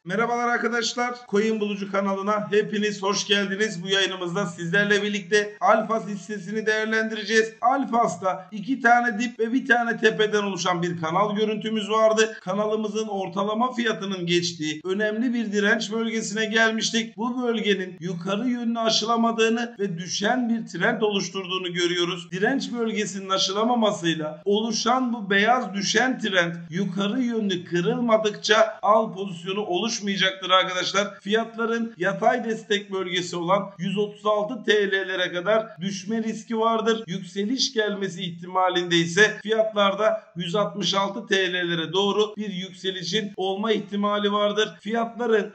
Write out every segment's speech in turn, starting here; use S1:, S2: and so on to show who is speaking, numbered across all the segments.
S1: Merhabalar arkadaşlar. Coin Bulucu kanalına hepiniz hoş geldiniz. Bu yayınımızda sizlerle birlikte Alfas hissesini değerlendireceğiz. Alfas'ta 2 tane dip ve 1 tane tepeden oluşan bir kanal görüntümüz vardı. Kanalımızın ortalama fiyatının geçtiği önemli bir direnç bölgesine gelmiştik. Bu bölgenin yukarı yönlü aşılamadığını ve düşen bir trend oluşturduğunu görüyoruz. Direnç bölgesinin aşılamamasıyla oluşan bu beyaz düşen trend yukarı yönlü kırılmadıkça al pozisyonu oluşmayacaktır arkadaşlar. Fiyatların yatay destek bölgesi olan 136 TL'lere kadar düşme riski vardır. Yükseliş gelmesi ihtimalinde ise fiyatlarda 166 TL'lere doğru bir yükselişin olma ihtimali vardır. Fiyatların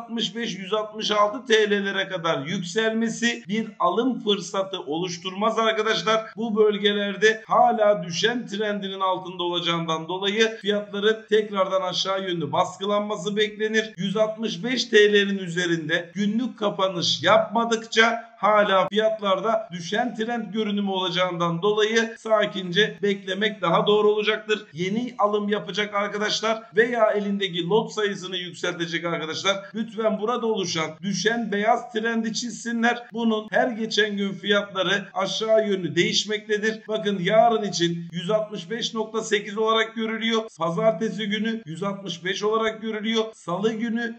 S1: 165-166 TL'lere kadar yükselmesi bir alım fırsatı oluşturmaz arkadaşlar. Bu bölgelerde hala düşen trendinin altında olacağından dolayı fiyatların tekrardan aşağı yönlü baskılanması beklenir. 165 TL'nin üzerinde günlük kapanış yapmadıkça hala fiyatlarda düşen trend görünümü olacağından dolayı sakince beklemek daha doğru olacaktır. Yeni alım yapacak arkadaşlar veya elindeki lot sayısını yükseltecek arkadaşlar lütfen burada oluşan düşen beyaz trendi çizsinler. Bunun her geçen gün fiyatları aşağı yönlü değişmektedir. Bakın yarın için 165.8 olarak görülüyor. Pazartesi günü 165 olarak görülüyor. Salı günü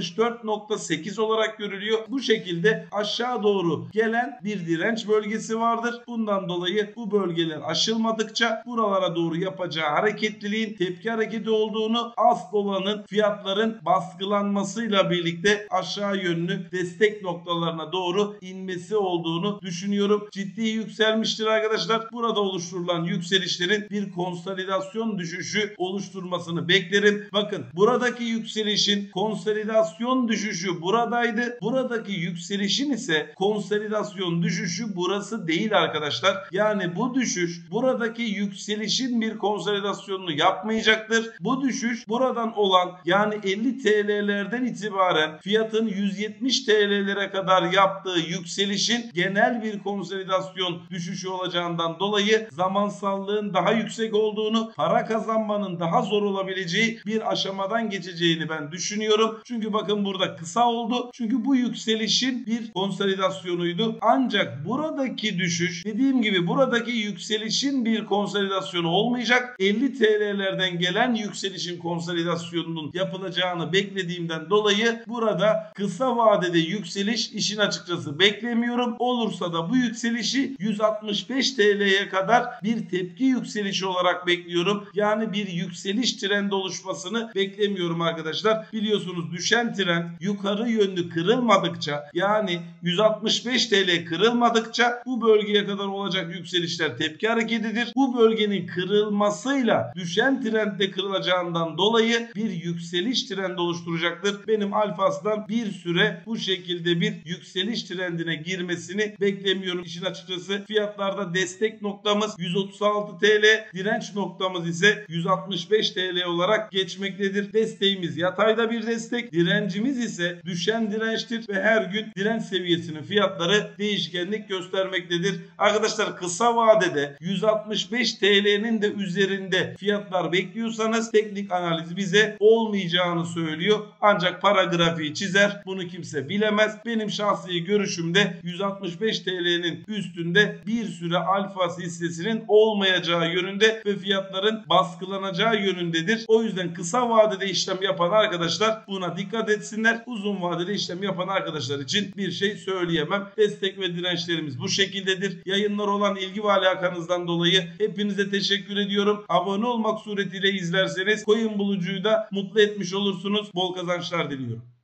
S1: 164.8 olarak görülüyor. Bu şekilde aşağı doğru gelen bir direnç bölgesi vardır. Bundan dolayı bu bölgeler aşılmadıkça buralara doğru yapacağı hareketliliğin tepki hareketi olduğunu, asıl olanın fiyatların baskılanmasıyla birlikte aşağı yönlü destek noktalarına doğru inmesi olduğunu düşünüyorum. Ciddi yükselmiştir arkadaşlar. Burada oluşturulan yükselişlerin bir konsolidasyon düşüşü oluşturmasını beklerim. Bakın buradaki yükselişin konsolidasyon düşüşü buradaydı. Buradaki yükselişin ise konsolidasyon düşüşü burası değil arkadaşlar. Yani bu düşüş buradaki yükselişin bir konsolidasyonunu yapmayacaktır. Bu düşüş buradan olan yani 50 TL'lerden itibaren fiyatın 170 TL'lere kadar yaptığı yükselişin genel bir konsolidasyon düşüşü olacağından dolayı zamansallığın daha yüksek olduğunu, para kazanmanın daha zor olabileceği bir aşamadan geçeceğini ben düşünüyorum. Çünkü bakın burada kısa oldu. Çünkü bu yükselişin bir konsolidasyonuydu. Ancak buradaki düşüş dediğim gibi buradaki yükselişin bir konsolidasyonu olmayacak. 50 TL'lerden gelen yükselişin konsolidasyonunun yapılacağını beklediğimden dolayı burada kısa vadede yükseliş işin açıkçası beklemiyorum. Olursa da bu yükselişi 165 TL'ye kadar bir tepki yükselişi olarak bekliyorum. Yani bir yükseliş trendi oluşmasını beklemiyorum arkadaşlar. Biliyorsunuz düşen trend yukarı yönlü kırılmadıkça yani 165 TL kırılmadıkça bu bölgeye kadar olacak yükselişler tepki hareketidir. Bu bölgenin kırılmasıyla düşen trendde kırılacağından dolayı bir yükseliş trendi oluşturacaktır. Benim Alfas'tan bir süre bu şekilde bir yükseliş trendine girmesini beklemiyorum. İşin açıkçası fiyatlarda destek noktamız 136 TL, direnç noktamız ise 165 TL olarak geçmektedir. Desteğimiz yatayda bir destek, direncimiz ise düşen dirençtir ve her gün direnç seviyesinin fiyatları değişkenlik göstermektedir. Arkadaşlar kısa vadede 165 TL'nin de üzerinde fiyatlar bekliyorsanız teknik analiz bize olmayacağını söylüyor. Ancak para grafiği çizer. Bunu kimse bilemez. Benim şahsi görüşümde 165 TL'nin üstünde bir süre Alfas hissesinin olmayacağı yönünde ve fiyatların baskılanacağı yönündedir. O yüzden kısa vadede işlem yapan arkadaşlar buna dikkat etsinler. Uzun vadede işlem yapan arkadaşlar için bir şey söyleyemem. Destek ve dirençlerimiz bu şekildedir. Yayınlar olan ilgi ve alakanızdan dolayı hepinize teşekkür ediyorum. Abone olmak suretiyle izlerseniz Coin Bulucu'yu da mutlu etmiş olursunuz. Bol kazançlar diliyorum.